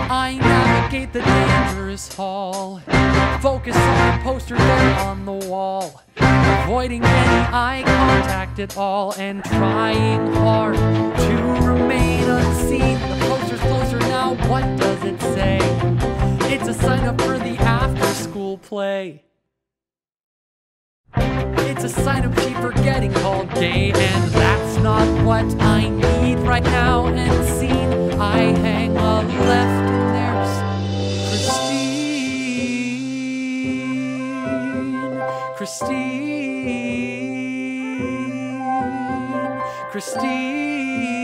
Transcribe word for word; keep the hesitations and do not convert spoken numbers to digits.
I navigate the dangerous hall, focus on the poster there on the wall, avoiding any eye contact at all, and trying hard to remain unseen. The poster's closer now, what does it say? It's a sign up for the after-school play. It's a sign-up sheet for getting called gay, and that's not what I need right now. And scene, I hang a left, and there's Christine, Christine, Christine.